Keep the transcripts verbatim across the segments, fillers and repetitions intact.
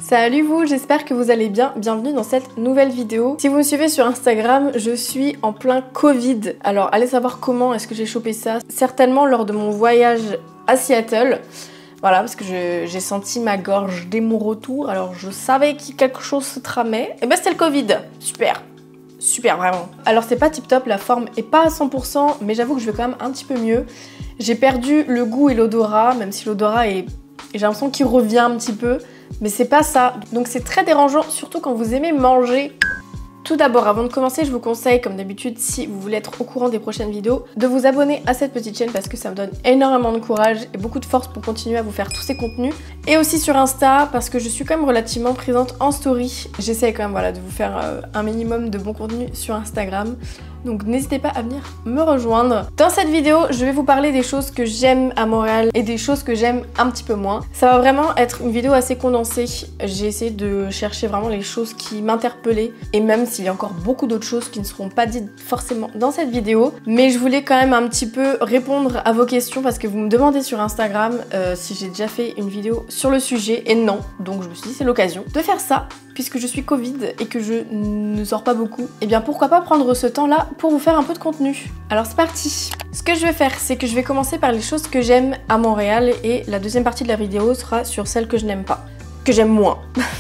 Salut vous, j'espère que vous allez bien, bienvenue dans cette nouvelle vidéo. Si vous me suivez sur Instagram, je suis en plein Covid. Alors allez savoir comment est-ce que j'ai chopé ça. Certainement lors de mon voyage à Seattle. Voilà, parce que j'ai senti ma gorge dès mon retour, alors je savais que quelque chose se tramait. Et ben c'était le Covid, super. Super, vraiment. Alors c'est pas tip top, la forme est pas à cent pour cent, mais j'avoue que je vais quand même un petit peu mieux. J'ai perdu le goût et l'odorat, même si l'odorat est... j'ai l'impression qu'il revient un petit peu, mais c'est pas ça. Donc c'est très dérangeant, surtout quand vous aimez manger. Tout d'abord, avant de commencer, je vous conseille, comme d'habitude, si vous voulez être au courant des prochaines vidéos, de vous abonner à cette petite chaîne parce que ça me donne énormément de courage et beaucoup de force pour continuer à vous faire tous ces contenus. Et aussi sur Insta, parce que je suis quand même relativement présente en story. J'essaie quand même voilà, de vous faire euh, un minimum de bon contenu sur Instagram. Donc n'hésitez pas à venir me rejoindre. Dans cette vidéo, je vais vous parler des choses que j'aime à Montréal et des choses que j'aime un petit peu moins. Ça va vraiment être une vidéo assez condensée. J'ai essayé de chercher vraiment les choses qui m'interpellaient. Et même s'il y a encore beaucoup d'autres choses qui ne seront pas dites forcément dans cette vidéo. Mais je voulais quand même un petit peu répondre à vos questions parce que vous me demandez sur Instagram euh, si j'ai déjà fait une vidéo sur le sujet. Et non, donc je me suis dit c'est l'occasion de faire ça. Puisque je suis Covid et que je ne sors pas beaucoup, et bien pourquoi pas prendre ce temps-là pour vous faire un peu de contenu. Alors c'est parti. Ce que je vais faire, c'est que je vais commencer par les choses que j'aime à Montréal et la deuxième partie de la vidéo sera sur celles que je n'aime pas. Que j'aime moins.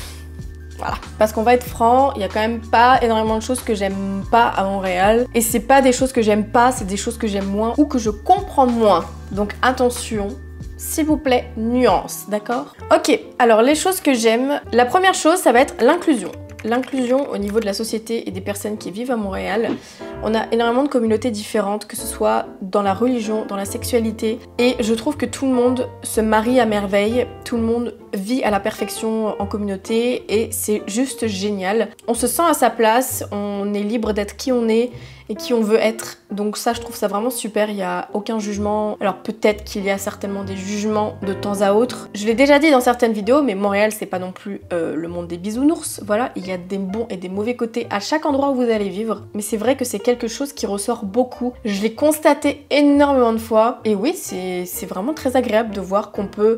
Voilà. Parce qu'on va être franc, il y a quand même pas énormément de choses que j'aime pas à Montréal. Et c'est pas des choses que j'aime pas, c'est des choses que j'aime moins ou que je comprends moins. Donc attention. S'il vous plaît, nuance, d'accord? Ok, alors les choses que j'aime, la première chose, ça va être l'inclusion. L'inclusion au niveau de la société et des personnes qui vivent à Montréal. On a énormément de communautés différentes, que ce soit dans la religion, dans la sexualité. Et je trouve que tout le monde se marie à merveille, tout le monde vit à la perfection en communauté et c'est juste génial. On se sent à sa place, on est libre d'être qui on est et qui on veut être. Donc ça, je trouve ça vraiment super, il n'y a aucun jugement. Alors peut-être qu'il y a certainement des jugements de temps à autre. Je l'ai déjà dit dans certaines vidéos, mais Montréal, c'est pas non plus euh, le monde des bisounours. Voilà, il y a des bons et des mauvais côtés à chaque endroit où vous allez vivre. Mais c'est vrai que c'est quelque chose qui ressort beaucoup. Je l'ai constaté énormément de fois. Et oui, c'est vraiment très agréable de voir qu'on peut...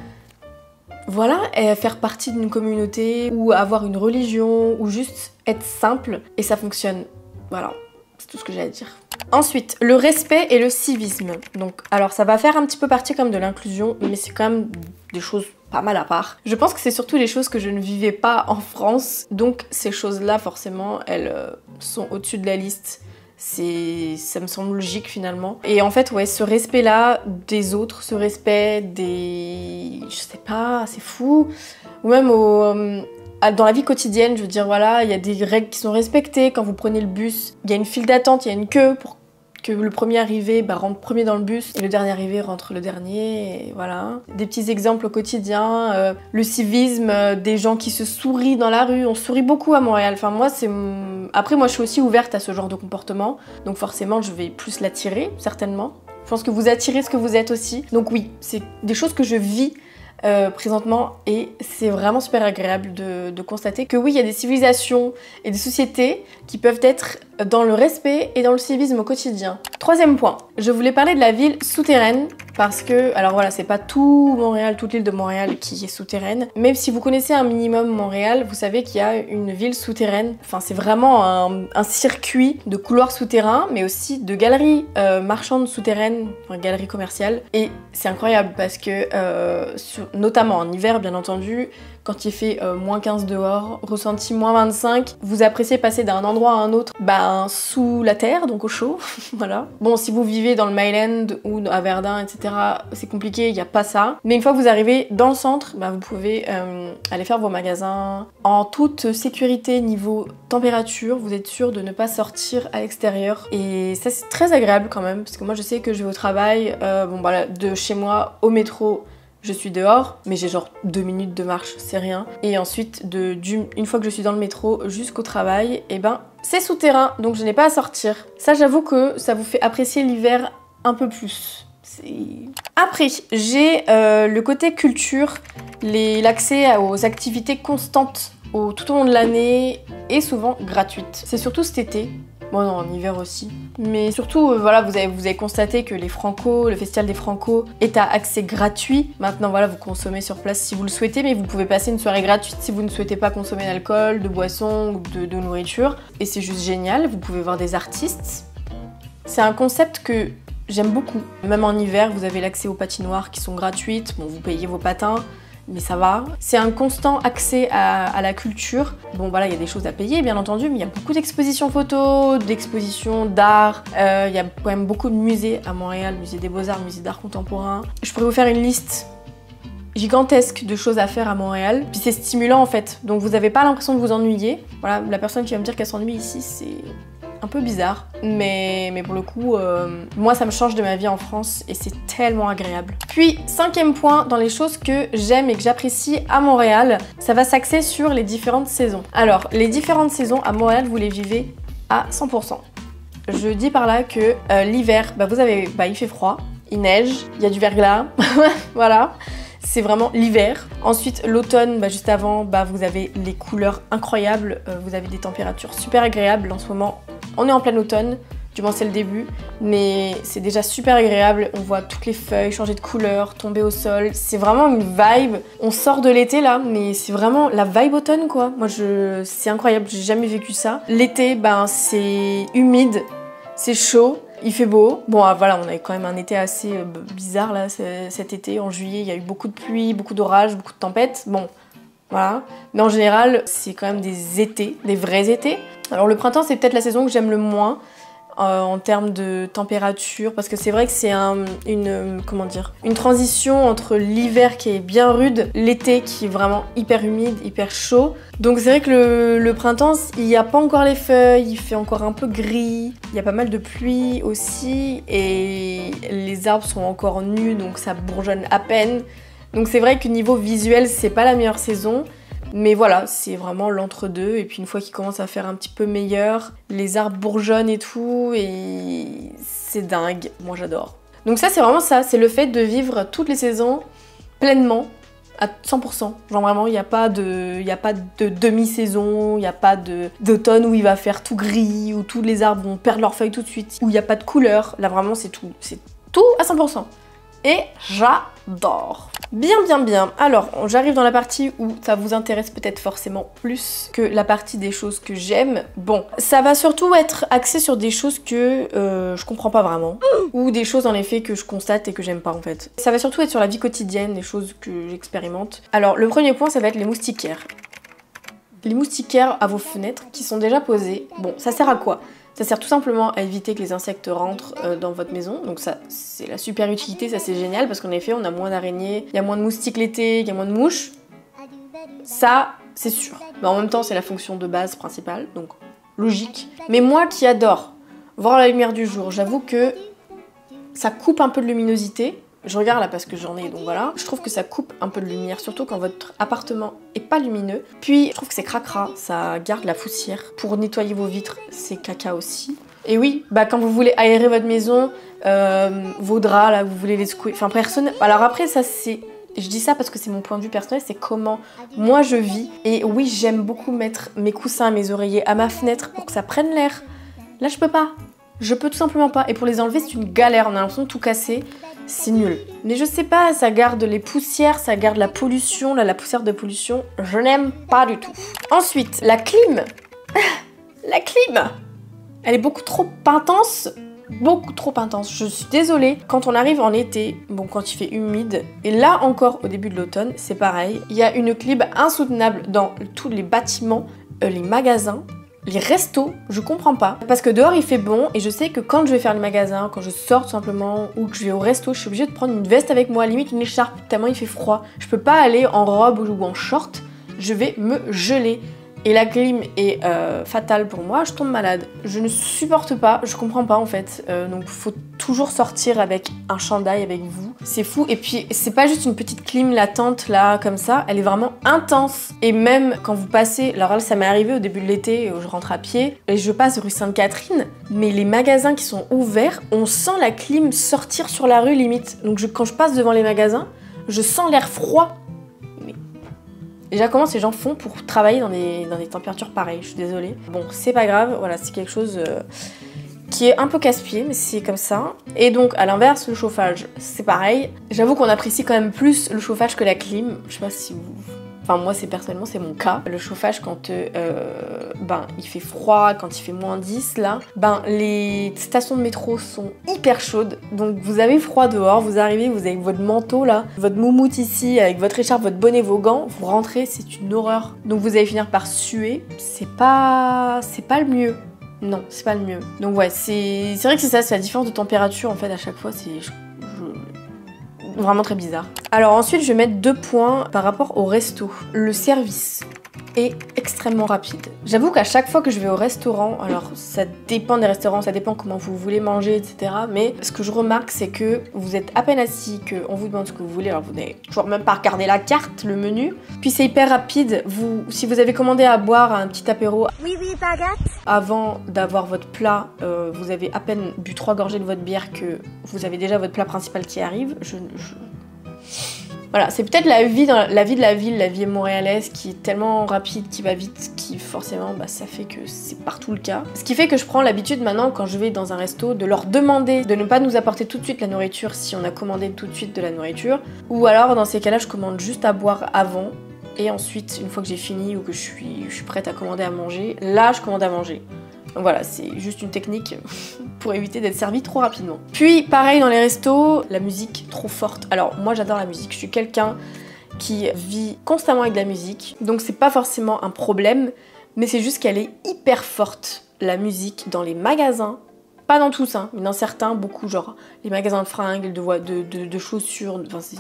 Voilà, faire partie d'une communauté ou avoir une religion ou juste être simple et ça fonctionne. Voilà, c'est tout ce que j'ai à dire. Ensuite, le respect et le civisme. Donc, alors ça va faire un petit peu partie comme de l'inclusion, mais c'est quand même des choses pas mal à part. Je pense que c'est surtout les choses que je ne vivais pas en France, donc ces choses-là, forcément, elles euh, sont au-dessus de la liste. C'est, ça me semble logique finalement. Et en fait, ouais, ce respect-là des autres, ce respect des... je sais pas, c'est fou. Ou même au... Euh, dans la vie quotidienne, je veux dire, voilà, il y a des règles qui sont respectées. Quand vous prenez le bus, il y a une file d'attente, il y a une queue pour que le premier arrivé bah, rentre premier dans le bus et le dernier arrivé rentre le dernier, et voilà. Des petits exemples au quotidien, euh, le civisme, euh, des gens qui se sourient dans la rue, on sourit beaucoup à Montréal. Enfin moi, c'est... Après moi je suis aussi ouverte à ce genre de comportement, donc forcément je vais plus l'attirer, certainement. Je pense que vous attirez ce que vous êtes aussi, donc oui, c'est des choses que je vis Euh, présentement et c'est vraiment super agréable de, de constater que oui, il y a des civilisations et des sociétés qui peuvent être dans le respect et dans le civisme au quotidien. Troisième point, je voulais parler de la ville souterraine parce que, alors voilà, c'est pas tout Montréal, toute l'île de Montréal qui est souterraine, mais si vous connaissez un minimum Montréal, vous savez qu'il y a une ville souterraine. Enfin, c'est vraiment un, un circuit de couloirs souterrains, mais aussi de galeries euh, marchandes souterraines, enfin galeries commerciales. Et c'est incroyable parce que, euh, sur, notamment en hiver, bien entendu, quand il fait euh, moins quinze dehors, ressenti moins vingt-cinq, vous appréciez passer d'un endroit à un autre, ben sous la terre, donc au chaud, voilà. Bon, si vous vivez dans le Myland ou à Verdun, et cetera, c'est compliqué, il n'y a pas ça. Mais une fois que vous arrivez dans le centre, ben, vous pouvez euh, aller faire vos magasins en toute sécurité niveau température, vous êtes sûr de ne pas sortir à l'extérieur. Et ça, c'est très agréable quand même, parce que moi, je sais que je vais au travail, euh, bon, voilà, de chez moi au métro, je suis dehors, mais j'ai genre deux minutes de marche, c'est rien. Et ensuite, de, du, une fois que je suis dans le métro jusqu'au travail, et ben c'est souterrain, donc je n'ai pas à sortir. Ça, j'avoue que ça vous fait apprécier l'hiver un peu plus. Après, j'ai euh, le côté culture, l'accès aux activités constantes au, tout au long de l'année et souvent gratuites. C'est surtout cet été Bon non, en hiver aussi. Mais surtout, euh, voilà, vous avez, vous avez constaté que les Franco, le Festival des Franco est à accès gratuit. Maintenant, voilà, vous consommez sur place si vous le souhaitez, mais vous pouvez passer une soirée gratuite si vous ne souhaitez pas consommer d'alcool, de boissons ou de, de nourriture. Et c'est juste génial, vous pouvez voir des artistes. C'est un concept que j'aime beaucoup. Même en hiver, vous avez l'accès aux patinoires qui sont gratuites. Bon, vous payez vos patins, mais ça va. C'est un constant accès à, à la culture. Bon voilà, il y a des choses à payer bien entendu, mais il y a beaucoup d'expositions photos, d'expositions d'art. Euh, il y a quand même beaucoup de musées à Montréal, musée des Beaux-Arts, musée d'art contemporain. Je pourrais vous faire une liste gigantesque de choses à faire à Montréal. Puis c'est stimulant en fait, donc vous n'avez pas l'impression de vous ennuyer. Voilà, la personne qui va me dire qu'elle s'ennuie ici, c'est un peu bizarre, mais, mais pour le coup, euh, moi ça me change de ma vie en France et c'est tellement agréable. Puis, cinquième point, dans les choses que j'aime et que j'apprécie à Montréal, ça va s'axer sur les différentes saisons. Alors, les différentes saisons à Montréal, vous les vivez à cent pour cent. Je dis par là que euh, l'hiver, bah, vous avez, bah, il fait froid, il neige, il y a du verglas, voilà. C'est vraiment l'hiver. Ensuite, l'automne, bah, juste avant, bah, vous avez les couleurs incroyables. Euh, vous avez des températures super agréables. En ce moment, on est en plein automne. Du moins, c'est le début. Mais c'est déjà super agréable. On voit toutes les feuilles changer de couleur, tomber au sol. C'est vraiment une vibe. On sort de l'été, là, mais c'est vraiment la vibe automne, quoi. Moi, je... c'est incroyable. J'ai jamais vécu ça. L'été, ben, c'est humide. C'est chaud. Il fait beau. Bon, ah, voilà, on a quand même un été assez euh, bizarre là cet été. En juillet, il y a eu beaucoup de pluie, beaucoup d'orages, beaucoup de tempêtes. Bon, voilà. Mais en général, c'est quand même des étés, des vrais étés. Alors le printemps, c'est peut-être la saison que j'aime le moins euh, en termes de température, parce que c'est vrai que c'est un, une, comment dire, une transition entre l'hiver qui est bien rude, l'été qui est vraiment hyper humide, hyper chaud. Donc c'est vrai que le, le printemps, il n'y a pas encore les feuilles, il fait encore un peu gris, il y a pas mal de pluie aussi, et les arbres sont encore nus, donc ça bourgeonne à peine. Donc c'est vrai que niveau visuel, c'est pas la meilleure saison, mais voilà, c'est vraiment l'entre-deux, et puis une fois qu'il commence à faire un petit peu meilleur, les arbres bourgeonnent et tout, et c'est dingue, moi j'adore. Donc ça c'est vraiment ça, c'est le fait de vivre toutes les saisons pleinement, à cent pour cent. Genre vraiment, il n'y a pas de, il y a pas de demi-saison, il n'y a pas d'automne où il va faire tout gris, où tous les arbres vont perdre leurs feuilles tout de suite, où il n'y a pas de couleur. Là vraiment, c'est tout. C'est tout à cent pour cent. Et j'adore. Bien, bien, bien. Alors, j'arrive dans la partie où ça vous intéresse peut-être forcément plus que la partie des choses que j'aime. Bon, ça va surtout être axé sur des choses que euh, je comprends pas vraiment. Ou des choses en effet que je constate et que j'aime pas en fait. Ça va surtout être sur la vie quotidienne, des choses que j'expérimente. Alors, le premier point, ça va être les moustiquaires. Les moustiquaires à vos fenêtres qui sont déjà posés. Bon, ça sert à quoi ? Ça sert tout simplement à éviter que les insectes rentrent euh, dans votre maison. Donc ça, c'est la super utilité, ça c'est génial parce qu'en effet, on a moins d'araignées, il y a moins de moustiques l'été, il y a moins de mouches. Ça, c'est sûr. Mais en même temps, c'est la fonction de base principale, donc logique. Mais moi qui adore voir la lumière du jour, j'avoue que ça coupe un peu de luminosité. Je regarde là parce que j'en ai, donc voilà. Je trouve que ça coupe un peu de lumière, surtout quand votre appartement est pas lumineux. Puis, je trouve que c'est cracra, ça garde la poussière. Pour nettoyer vos vitres, c'est caca aussi. Et oui, bah quand vous voulez aérer votre maison, euh, vos draps là, vous voulez les secouer. Enfin, personne. Alors après, ça c'est. Je dis ça parce que c'est mon point de vue personnel, c'est comment moi je vis. Et oui, j'aime beaucoup mettre mes coussins, mes oreillers à ma fenêtre pour que ça prenne l'air. Là, je peux pas. Je peux tout simplement pas. Et pour les enlever, c'est une galère. On a l'impression de tout casser. C'est nul. Mais je sais pas, ça garde les poussières, ça garde la pollution, là, la poussière de pollution. Je n'aime pas du tout. Ensuite, la clim. La clim. Elle est beaucoup trop intense. Beaucoup trop intense. Je suis désolée. Quand on arrive en été, bon, quand il fait humide, et là encore au début de l'automne, c'est pareil. Il y a une clim insoutenable dans tous les bâtiments, euh, les magasins. Les restos, je comprends pas. Parce que dehors il fait bon et je sais que quand je vais faire les magasins, quand je sors tout simplement ou que je vais au resto, je suis obligée de prendre une veste avec moi, limite une écharpe, tellement il fait froid. Je peux pas aller en robe ou en short, je vais me geler. Et la clim est euh, fatale pour moi, je tombe malade. Je ne supporte pas, je comprends pas en fait. Euh, donc faut toujours sortir avec un chandail avec vous. C'est fou. Et puis c'est pas juste une petite clim latente là comme ça, elle est vraiment intense. Et même quand vous passez, alors là ça m'est arrivé au début de l'été où je rentre à pied et je passe rue Sainte-Catherine, mais les magasins qui sont ouverts, on sent la clim sortir sur la rue limite. Donc je, quand je passe devant les magasins, je sens l'air froid. Mais Déjà, comment ces gens font pour travailler dans des, dans des températures pareilles? Je suis désolée. Bon, c'est pas grave, voilà, c'est quelque chose euh, qui est un peu casse-pied, mais c'est comme ça. Et donc, à l'inverse, le chauffage, c'est pareil. J'avoue qu'on apprécie quand même plus le chauffage que la clim. Je sais pas si vous... Enfin, moi, c'est personnellement, c'est mon cas. Le chauffage, quand euh, ben, il fait froid, quand il fait moins dix, là, ben, les stations de métro sont hyper chaudes. Donc, vous avez froid dehors, vous arrivez, vous avez votre manteau, là, votre moumoute ici, avec votre écharpe, votre bonnet, vos gants. Vous rentrez, c'est une horreur. Donc, vous allez finir par suer. C'est pas... c'est pas le mieux. Non, c'est pas le mieux. Donc, ouais, c'est c'est vrai que c'est ça, c'est la différence de température, en fait, à chaque fois, c'est... Vraiment très bizarre. Alors ensuite, je vais mettre deux points par rapport au resto. Le service est extrêmement rapide. J'avoue qu'à chaque fois que je vais au restaurant, alors ça dépend des restaurants, ça dépend comment vous voulez manger, et cetera. Mais ce que je remarque, c'est que vous êtes à peine assis, qu'on vous demande ce que vous voulez, alors vous n'avez toujours même pas regardé la carte, le menu. Puis c'est hyper rapide. Vous, si vous avez commandé à boire un petit apéro, oui oui baguette, avant d'avoir votre plat, euh, vous avez à peine bu trois gorgées de votre bière que vous avez déjà votre plat principal qui arrive. Je, je... Voilà, c'est peut-être la vie, dans la vie de la ville, la vie montréalaise qui est tellement rapide, qui va vite, qui forcément, bah, ça fait que c'est partout le cas. Ce qui fait que je prends l'habitude maintenant, quand je vais dans un resto, de leur demander de ne pas nous apporter tout de suite la nourriture si on a commandé tout de suite de la nourriture. Ou alors, dans ces cas-là, je commande juste à boire avant. Et ensuite, une fois que j'ai fini ou que je suis, je suis prête à commander à manger, là, je commande à manger. Donc voilà, c'est juste une technique pour éviter d'être servi trop rapidement. Puis pareil dans les restos, la musique trop forte. Alors moi j'adore la musique, je suis quelqu'un qui vit constamment avec de la musique, donc c'est pas forcément un problème, mais c'est juste qu'elle est hyper forte, la musique, dans les magasins. Pas dans tous, hein, mais dans certains, beaucoup, genre les magasins de fringues, de, de, de, de chaussures, enfin c'est...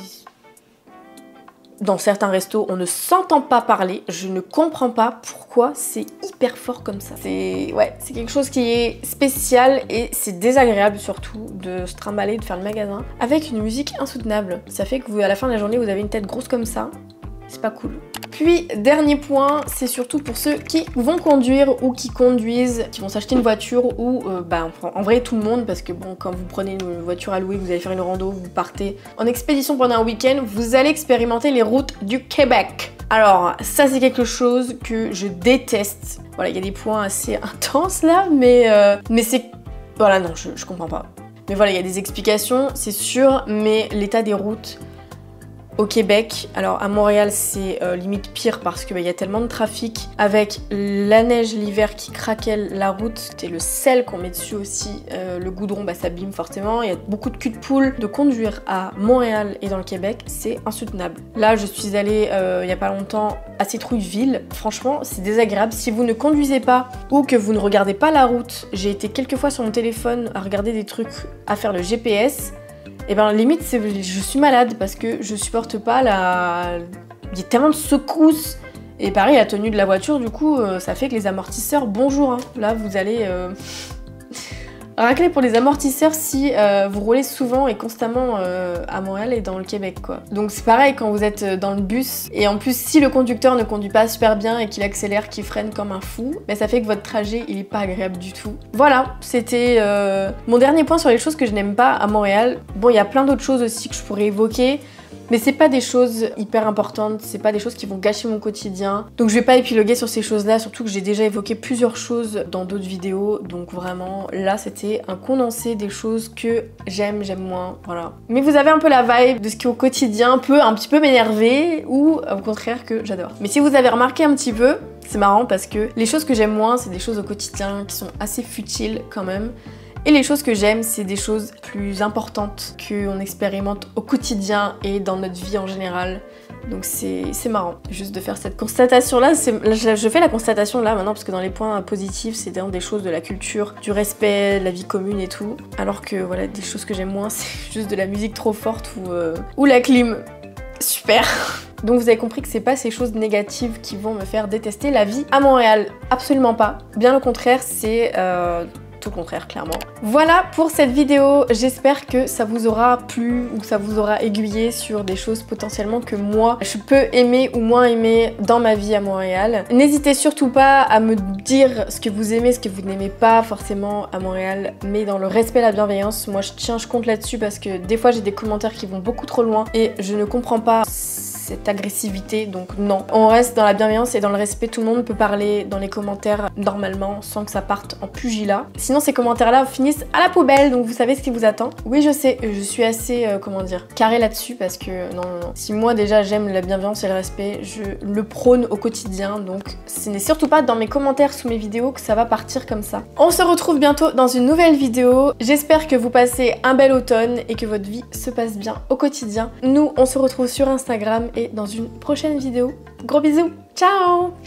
Dans certains restos, on ne s'entend pas parler. Je ne comprends pas pourquoi c'est hyper fort comme ça. C'est ouais, c'est quelque chose qui est spécial et c'est désagréable surtout de se trimballer, de faire le magasin avec une musique insoutenable. Ça fait que vous, à la fin de la journée, vous avez une tête grosse comme ça. C'est pas cool. Puis, dernier point, c'est surtout pour ceux qui vont conduire ou qui conduisent, qui vont s'acheter une voiture ou, euh, bah, en vrai, tout le monde, parce que bon, quand vous prenez une voiture à louer, vous allez faire une rando, vous partez en expédition pendant un week-end, vous allez expérimenter les routes du Québec. Alors, ça, c'est quelque chose que je déteste. Voilà, il y a des points assez intenses là, mais, euh, mais c'est... Voilà, non, je, je comprends pas. Mais voilà, il y a des explications, c'est sûr, mais l'état des routes... Au Québec, alors à Montréal c'est euh, limite pire parce qu'il bah, y a tellement de trafic avec la neige l'hiver qui craquelle la route, et le sel qu'on met dessus aussi, euh, le goudron bah, s'abîme forcément, il y a beaucoup de cul de poule. De conduire à Montréal et dans le Québec c'est insoutenable. Là je suis allée euh, il y a pas longtemps à Citrouilleville, franchement c'est désagréable. Si vous ne conduisez pas ou que vous ne regardez pas la route, j'ai été quelques fois sur mon téléphone à regarder des trucs, à faire le G P S. Et ben limite je suis malade parce que je supporte pas la... Il y a tellement de secousses. Et pareil la tenue de la voiture du coup euh, ça fait que les amortisseurs, bonjour hein. Là vous allez euh... racler pour les amortisseurs si euh, vous roulez souvent et constamment euh, à Montréal et dans le Québec quoi. Donc c'est pareil quand vous êtes dans le bus et en plus si le conducteur ne conduit pas super bien et qu'il accélère, qu'il freine comme un fou, ben ça fait que votre trajet il est pas agréable du tout. Voilà, c'était euh, mon dernier point sur les choses que je n'aime pas à Montréal. Bon il y a plein d'autres choses aussi que je pourrais évoquer. Mais c'est pas des choses hyper importantes, c'est pas des choses qui vont gâcher mon quotidien. Donc je vais pas épiloguer sur ces choses-là, surtout que j'ai déjà évoqué plusieurs choses dans d'autres vidéos. Donc vraiment, là c'était un condensé des choses que j'aime, j'aime moins, voilà. Mais vous avez un peu la vibe de ce qui au quotidien peut un petit peu m'énerver ou au contraire que j'adore. Mais si vous avez remarqué un petit peu, c'est marrant parce que les choses que j'aime moins, c'est des choses au quotidien qui sont assez futiles quand même. Et les choses que j'aime, c'est des choses plus importantes qu'on expérimente au quotidien et dans notre vie en général. Donc c'est marrant juste de faire cette constatation-là. Je fais la constatation là maintenant parce que dans les points positifs, c'est des choses de la culture, du respect, de la vie commune et tout. Alors que voilà, des choses que j'aime moins, c'est juste de la musique trop forte ou, euh, ou la clim. Super. Donc vous avez compris que c'est pas ces choses négatives qui vont me faire détester la vie à Montréal. Absolument pas. Bien au contraire, c'est... Euh, tout le contraire clairement. Voilà pour cette vidéo, j'espère que ça vous aura plu ou que ça vous aura aiguillé sur des choses potentiellement que moi je peux aimer ou moins aimer dans ma vie à Montréal. N'hésitez surtout pas à me dire ce que vous aimez, ce que vous n'aimez pas forcément à Montréal, mais dans le respect et la bienveillance. Moi je tiens, je compte là-dessus parce que des fois j'ai des commentaires qui vont beaucoup trop loin et je ne comprends pas cette agressivité, donc non. On reste dans la bienveillance et dans le respect, tout le monde peut parler dans les commentaires normalement sans que ça parte en pugilat. Sinon ces commentaires-là finissent à la poubelle, donc vous savez ce qui vous attend. Oui je sais, je suis assez, euh, comment dire, carré là-dessus parce que non, non, non. Si moi déjà j'aime la bienveillance et le respect, je le prône au quotidien, donc ce n'est surtout pas dans mes commentaires sous mes vidéos que ça va partir comme ça. On se retrouve bientôt dans une nouvelle vidéo. J'espère que vous passez un bel automne et que votre vie se passe bien au quotidien. Nous, on se retrouve sur Instagram et dans une prochaine vidéo. Gros bisous, ciao!